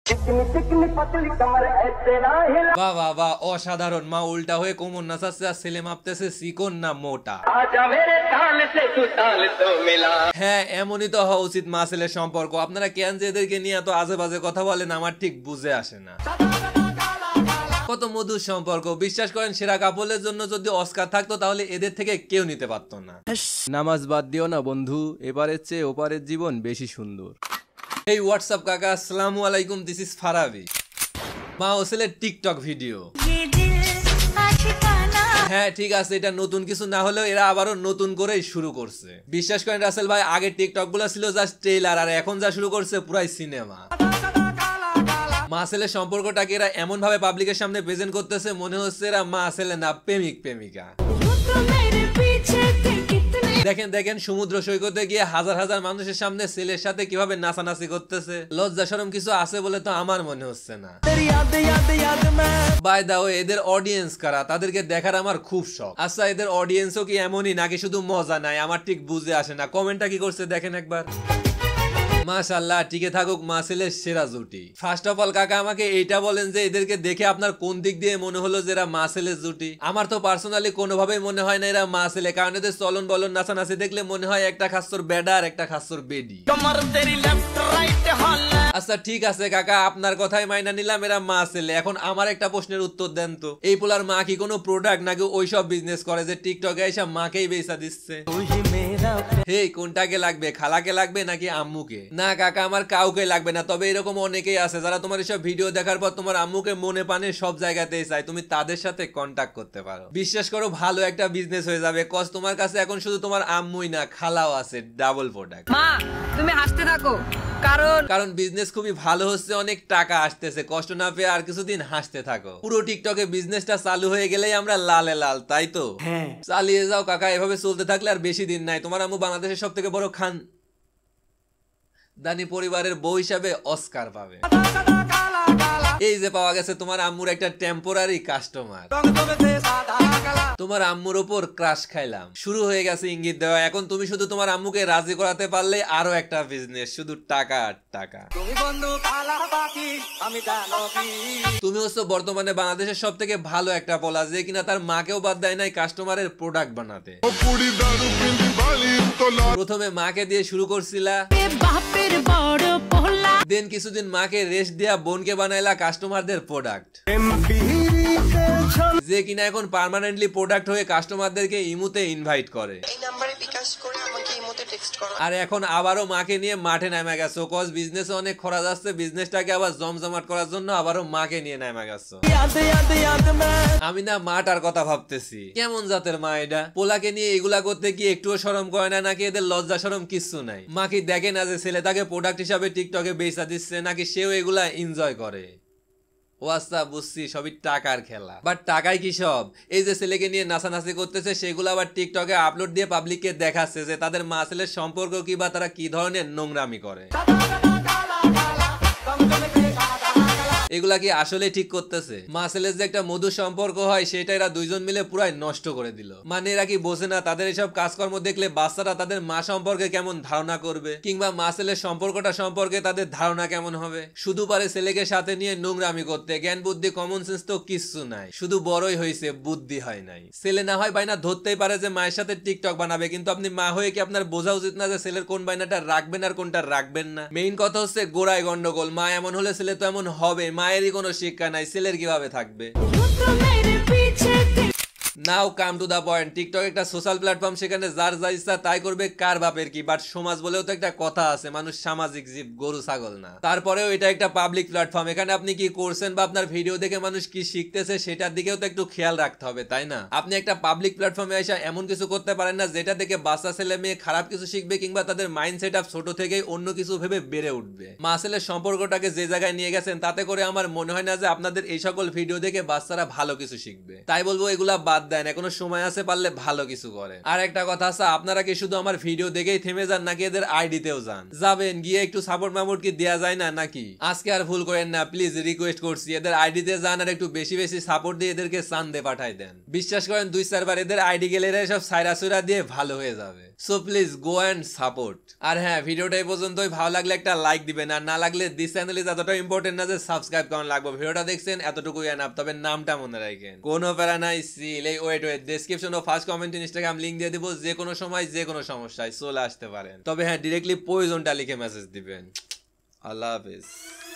বাহ বাহ বাহ, অসাধারণ। মা উল্টা হয়ে কোমর নাচাচ্ছে আর ছেলে মাপতেছে চিকন না মোটা। হ্যাঁ, এমনই তো হওয়া উচিত মা ছেলের সম্পর্ক। আপনারা কেন যে এদেরকে নিয়ে এত আজে বাজে কথা বলেন আমার ঠিক বুঝে আসে না। কত মধুর সম্পর্ক, বিশ্বাস করেন সেরা কাপলের জন্য যদি অস্কার থাকতো তাহলে এদের থেকে কেউ নিতে পারতো না। নামাজ বাদ দিও না বন্ধু, এবারের চেয়ে ওপারের জীবন বেশি সুন্দর। এই হোয়াটসঅ্যাপ কাকা, আসসালামু আলাইকুম, দিস ইজ ফারাবি। মা ও ছেলের টিকটক ভিডিও। হ্যাঁ ঠিক আছে, এটা নতুন কিছু না হলেও এরা আবারও নতুন করেই শুরু করছে। বিশ্বাস করেন রাসেল ভাই, আগে টিকটক গুলো ছিল জাস্ট ট্রেলার, আর এখন যা শুরু করছে পুরাই সিনেমা। মা ছেলের সম্পর্কটাকে এরা এমন ভাবে পাবলিকের সামনে প্রেজেন্ট করতেছে মনে হচ্ছে এরা মা ছেলে না প্রেমিক প্রেমিকা। দেখেন দেখেন, সমুদ্র সৈকতে গিয়ে হাজার হাজার মানুষের সামনে ছেলের সাথে কিভাবে নাচানাচি করতেছে। লজ্জা শরম কিছু আছে বলে তো আমার মনে হচ্ছে না। বাই দা ওয়ে, এদের অডিয়েন্স কারা, তাদেরকে দেখার আমার খুব শখ। আচ্ছা, এদের অডিয়েন্সও কি এমনই নাকি শুধু মজা নাই, আমার ঠিক বুঝে আসে না। কমেন্টটা কি করছে দেখেন একবার। মাশাআল্লাহ, টিকে থাকুক মা ছেলের সেরা জুটি। ফার্স্ট অফ অল কাকা আমাকে এইটা বলেন যে এদেরকে দেখে আপনার কোন দিক দিয়ে মনে হলো যে এরা মা ছেলের জুটি? আমার তো পার্সোনালি কোনোভাবেই মনে হয় না এরা মা ছেলে, কারণ এদের চলন বলন নাচানাচি দেখলে মনে হয় একটা খাচ্ছর বেডা আর একটা খাচ্ছর বেডি। আচ্ছা ঠিক আছে কাকা, আপনার কথাই মাইনা নিলাম এরা মা ছেলে। এখন আমার একটা প্রশ্নের উত্তর দেন তো, এই পোলার মা কি কোনো প্রোডাক্ট নাকি ওইসব বিজনেস করে যে টিকটকে এসে মাকেই বেচা দিচ্ছে? হে, কোনটাকে লাগবে, খালাকে লাগবে নাকি আম্মুকে? না কাকা, আমার কাউকে লাগবে না, তবে এরকম অনেকেই আছে যারা তোমার এসব ভিডিও দেখার পর তোমার আম্মুকে মনে পানে সব জায়গাতেই চাই। তুমি তাদের সাথে কন্টাক্ট করতে পারো, বিশ্বাস করো ভালো একটা বিজনেস হয়ে যাবে। কজ তোমার কাছে এখন শুধু তোমার আম্মুই না, খালাও আছে, ডাবল প্রোডাক্ট। মা তুমি হাসতে থাকো, কারণ বিজনেস খুবই ভালো হচ্ছে, অনেক টাকা আসতেছে। কষ্ট না পেয়ে আর কিছুদিন হাসতে থাকো। পুরো টিকটকে বিজনেসটা চালু হয়ে গেলেই আমরা লালে লাল, তাই তো? হ্যাঁ, চালিয়ে যাও কাকা, এভাবে চলতে থাকলে আর বেশি দিন নাই। তোমার আম্মু বাংলাদেশের সব থেকে বড় দানি পরিবারের বউ হিসাবে অস্কার পাবে। এই যে পাওয়া গেছে তোমার আম্মুর একটা টেম্পোরারি কাস্টমার। তোমার আম্মুর উপর ক্রাশ খাইলাম, শুরু হয়ে গেছে ইঙ্গিত দেওয়া। এখন তুমি শুধু তোমার আম্মুকে রাজি করাতে পারলে আরো একটা বিজনেস, শুধু টাকা আর টাকা। তুমি হচ্ছে বর্তমানে বাংলাদেশের সব থেকে ভালো একটা পোলা যে কিনা তার মাকেও বাদ দেয় নাই কাস্টমারের প্রোডাক্ট বানাতে। প্রথমে মাকে দিয়ে শুরু করছিলা, দেন কিছুদিন মাকে রেস্ট দিয়া বোনকে বানাইলা কাস্টমারদের প্রোডাক্ট, যে কিনা এখন পার্মানেন্টলি প্রোডাক্ট হয়ে কাস্টমারদেরকে ইমুতে ইনভাইট করে। আর এখন আবারও মাকে নিয়ে মাঠে নেমে গেছো, কজ বিজনেস অনেক খরচ আসছে, বিজনেসটাকে আবার জমজমাট করার জন্য আবারও মাকে নিয়ে নেমে গেছো। আমি না মাটার কথা ভাবতেছি, কেমন জাতের মা এটা? পোলাকে নিয়ে এগুলা করতে কি একটুও শরম করে না, নাকি এদের লজ্জা শরম কিচ্ছু নাই? মা কি দেখে না যে ছেলে তাকে প্রোডাক্ট হিসাবে টিকটকে বেচা দিচ্ছে, নাকি সেও এগুলা এনজয় করে? ও আচ্ছা, বুঝছি, সবই টাকার খেলা। বাট টাকায় কি সব? এই যে ছেলেকে নিয়ে নাচানাচি করতেছে সেগুলো আবার টিকটকে আপলোড দিয়ে পাবলিককে দেখাচ্ছে যে তাদের মা ছেলের সম্পর্ক কি বা তারা কি ধরনের নোংরামি করে। এগুলা কি আসলে ঠিক করতেছে? মা ছেলের যে একটা মধুর সম্পর্ক হয় সেটা এরা দুইজন মিলে পুরাই নষ্ট করে দিল। মানে এরা কি বোঝে না তাদের এসব কাজকর্ম দেখলে বাচ্চারা তাদের মা সম্পর্কে কেমন ধারণা করবে, কিংবা মা ছেলের সম্পর্কটা সম্পর্কে তাদের ধারণা কেমন হবে? শুধু পারে ছেলেকে সাথে নিয়ে নোংরামি করতে, জ্ঞান বুদ্ধি কমন সেন্স তো কিচ্ছু নাই, শুধু বড়ই হয়েছে, বুদ্ধি হয় নাই। ছেলে না হয় বাইনা ধরতেই পারে যে মায়ের সাথে টিকটক বানাবে, কিন্তু আপনি মা হয়ে কি আপনার বোঝা উচিত না যে ছেলের কোন বাইনাটা রাখবেন আর কোনটা রাখবেন না? মেইন কথা হচ্ছে গোড়ায় গন্ডগোল। মা এমন হলে ছেলে তো এমন হবে, মায়েরই কোনো শিক্ষা নাই, ছেলের কিভাবে থাকবে? Now come to the point. TikTok একটা সোশ্যাল প্ল্যাটফর্ম, সেখানে যার যা ইচ্ছা তাই করবে, কার বাপের কি। বাট সমাজ বলেও তো একটা কথা আছে, মানুষ সামাজিক জীব, গরু ছাগল না। তারপরেও এটা একটা পাবলিক প্ল্যাটফর্ম, এখানে আপনি কি করছেন বা আপনার ভিডিও দেখে মানুষ কি শিখতেছে সেটার দিকেও তো একটু খেয়াল রাখতে হবে, তাই না? আপনি একটা পাবলিক প্ল্যাটফর্মে এসে এমন কিছু করতে পারেন না যেটা দেখে বাচ্চা ছেলে মেয়ে খারাপ কিছু শিখবে, কিংবা তাদের মাইন্ড সেট আপ ছোট থেকেই অন্য কিছু ভেবে বেড়ে উঠবে। মা ছেলের সম্পর্কটাকে যে জায়গায় নিয়ে গেছেন তাতে করে আমার মনে হয় না যে আপনাদের এই সকল ভিডিও দেখে বাচ্চারা ভালো কিছু শিখবে। তাই বলবো এগুলা বাদ দেন, এখনো সময় আছে, পারলে ভালো কিছু করেন। আর একটা কথা আছে, আপনারা কি শুধু আমার ভিডিও দেখেই থেমে যান নাকি এদের আইডিতেও যান? যাবেন গিয়ে একটু সাপোর্ট মামোর্ট কি দেয়া যায় না নাকি? আজকে আর ভুল করেন না, প্লিজ রিকোয়েস্ট করছি, এদের আইডিতে যান আর একটু বেশি বেশি সাপোর্ট দিয়ে এদেরকে চান্দে পাঠাই দেন। বিশ্বাস করেন 2-4 বার এদের আইডি গেলে এরা সব সাইরা সুইরা দিয়ে ভালো হয়ে যাবে। So please go and support. আর হ্যাঁ, ভিডিওটা এই পর্যন্তই, ভালো লাগলে একটা লাইক দিবেন, আর না লাগলে দিস চ্যানেল ইজ এতটা ইম্পর্টেন্ট না যে সাবস্ক্রাইব করানো লাগবে। ভিডিওটা দেখছেন এতটুকুই এনাফ, তবে নামটা মনে রাখেন, কোনো প্যারা নাই সিল। এই ওয়েট ডেসক্রিপশন ও ফার্স্ট কমেন্ট ইনস্টাগ্রাম লিংক দিয়ে দিব, যে কোনো সময় যে কোনো সমস্যায় চলে আসতে পারেন। তবে হ্যাঁ, ডিরেক্টলি প্রয়োজনটা লিখে মেসেজ দিবেন। আল্লাহ হাফেজ।